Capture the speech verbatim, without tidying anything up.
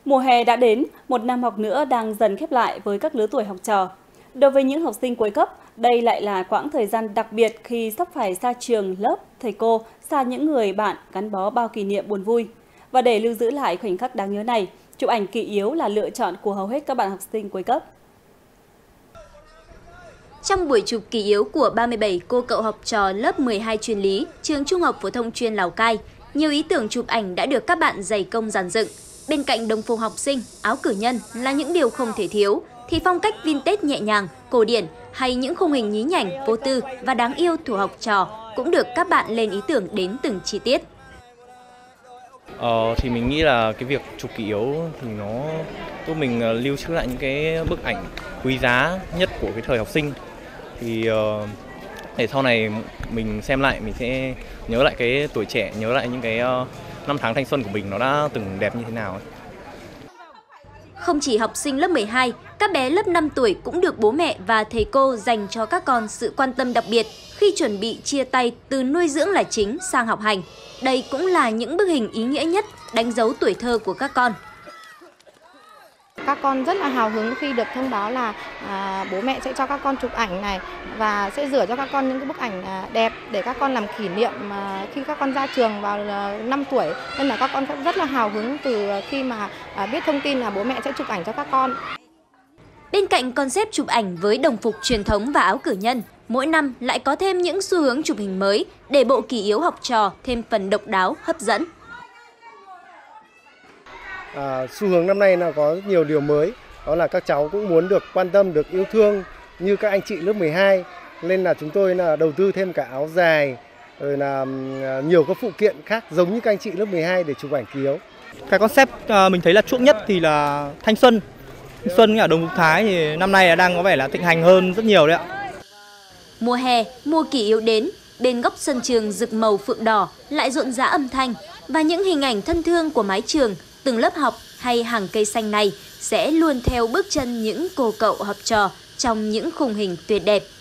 Mùa hè đã đến, một năm học nữa đang dần khép lại với các lứa tuổi học trò. Đối với những học sinh cuối cấp, đây lại là quãng thời gian đặc biệt khi sắp phải xa trường, lớp, thầy cô, xa những người bạn gắn bó bao kỷ niệm buồn vui. Và để lưu giữ lại khoảnh khắc đáng nhớ này, chụp ảnh kỷ yếu là lựa chọn của hầu hết các bạn học sinh cuối cấp. Trong buổi chụp kỷ yếu của ba mươi bảy cô cậu học trò lớp mười hai chuyên lý, trường Trung học phổ thông chuyên Lào Cai, nhiều ý tưởng chụp ảnh đã được các bạn dày công dàn dựng. Bên cạnh đồng phục học sinh, áo cử nhân là những điều không thể thiếu, thì phong cách vintage nhẹ nhàng, cổ điển hay những khung hình nhí nhảnh, vô tư và đáng yêu của học trò cũng được các bạn lên ý tưởng đến từng chi tiết. Ờ, thì mình nghĩ là cái việc chụp kỷ yếu thì nó giúp mình lưu trữ lại những cái bức ảnh quý giá nhất của cái thời học sinh. Thì uh, để sau này mình xem lại mình sẽ nhớ lại cái tuổi trẻ, nhớ lại những cái uh, năm tháng thanh xuân của mình nó đã từng đẹp như thế nào. Không chỉ học sinh lớp mười hai, các bé lớp năm tuổi cũng được bố mẹ và thầy cô dành cho các con sự quan tâm đặc biệt khi chuẩn bị chia tay từ nuôi dưỡng là chính sang học hành. Đây cũng là những bức hình ý nghĩa nhất đánh dấu tuổi thơ của các con. Các con rất là hào hứng khi được thông báo là à, bố mẹ sẽ cho các con chụp ảnh này và sẽ rửa cho các con những cái bức ảnh à, đẹp để các con làm kỷ niệm à, khi các con ra trường vào à, năm tuổi. Nên là các con cũng rất là hào hứng từ khi mà à, biết thông tin là bố mẹ sẽ chụp ảnh cho các con. Bên cạnh concept chụp ảnh với đồng phục truyền thống và áo cử nhân, mỗi năm lại có thêm những xu hướng chụp hình mới để bộ kỷ yếu học trò thêm phần độc đáo, hấp dẫn. À, xu hướng năm nay là có nhiều điều mới, đó là các cháu cũng muốn được quan tâm, được yêu thương như các anh chị lớp mười hai, nên là chúng tôi là đầu tư thêm cả áo dài, rồi là nhiều các phụ kiện khác giống như các anh chị lớp mười hai để chụp ảnh kỷ yếu. Cái concept mình thấy là chuộng nhất thì là thanh xuân. Thanh xuân ở Đồng Phúc Thái thì năm nay đang có vẻ là thịnh hành hơn rất nhiều đấy ạ. Mùa hè, mùa kỷ yếu đến, bên góc sân trường rực màu phượng đỏ lại rộn rã âm thanh và những hình ảnh thân thương của mái trường, từng lớp học hay hàng cây xanh này sẽ luôn theo bước chân những cô cậu học trò trong những khung hình tuyệt đẹp.